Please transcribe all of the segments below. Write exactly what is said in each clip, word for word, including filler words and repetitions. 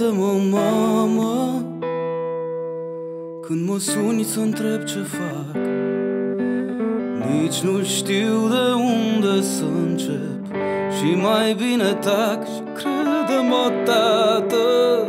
crede-mă, mamă, când mă suni să întreb ce fac, nici nu știu de unde să încep și mai bine tac. Și crede-mă, tată,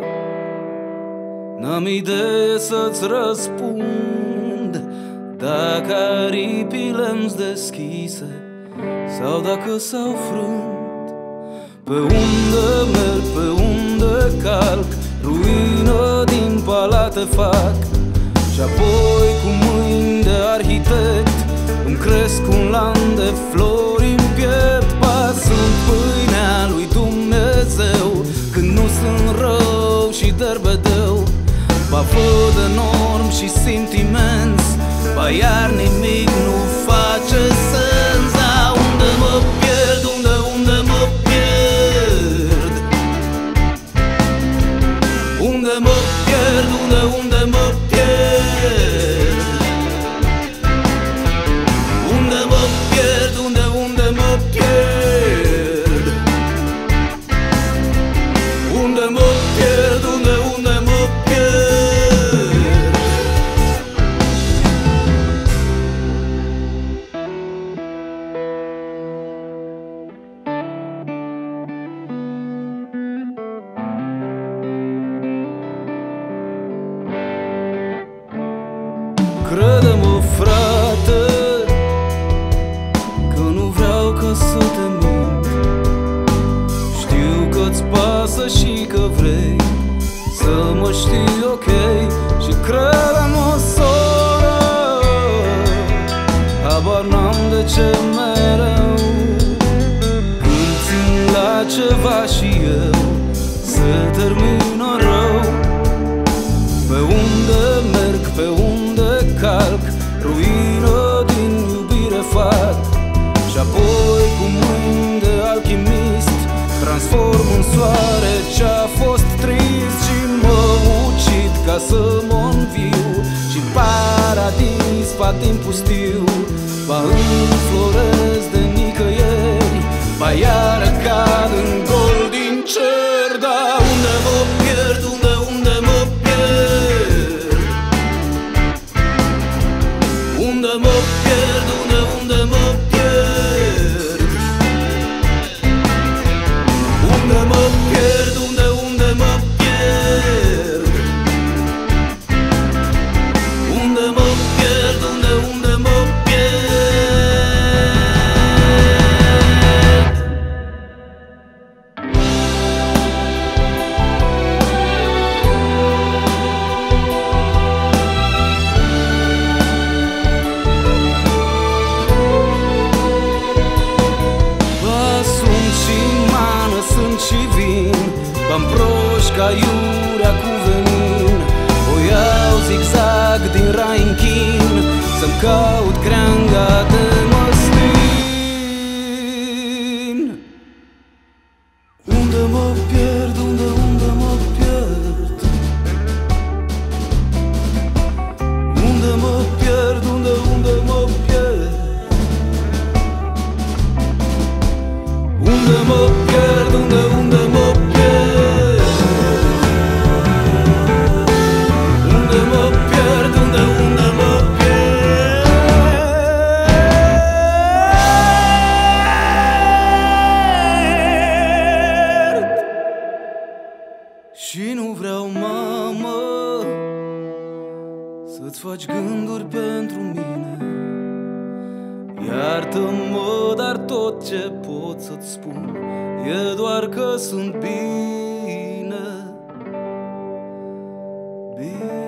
n-am idee să-ți răspund dacă aripile-mi-s deschise sau dacă s-au frânt. Pe unde merg, pe unde calc, ruină din palate fac, și apoi cu mâini de arhitect îmi cresc un lan de flori în piept. Ba sunt pâinea lui Dumnezeu când nu sunt rău și derbedeu. Ba văd enorm și sentimenți, ba iar nimic nu face sens. Dar unde mă pierd, unde, unde mă pierd, unde mă pierd, unde, unde mă pierd, unde mă pierd, unde, unde mă pierd, unde mă pierd, unde, unde mă pierd. Crede-mă, frate, că nu vreau ca să te mint. Știu că-ți pasă și că vrei să mă știi ok. Și crede-mă, soră, habar n-am de ce mereu când țin la ceva și eu se termină rău. Pe unde merg, pe unde calc, ruină din iubire fac, și apoi cu mâini de alchimist transform în soare ce-a fost trist. Și mă ucid ca să mă înviu și paradis patin pustiu. Ba înflorez de nicăieri, ba iară cad în gol din cer. Dar unde mă pierd, unde, unde mă pierd, unde mă pierd, unde, unde mă pierd, unde mă pierd, unde, unde mă pierd, unde mă pierd, unde, unde mă pierd. Am proști ca iurea cu venin, o iau zigzag din rai în chin, să-mi caut creanga de măslin. Unde mă pierd, unde, unde mă pierd, unde mă pierd, unde, unde mă pierd, unde mă pierd, unde, unde mă pierd. Și nu vreau, mamă, să-ți faci gânduri pentru mine. Iartă-mă, dar tot ce pot să-ți spun e doar că sunt bine, bine.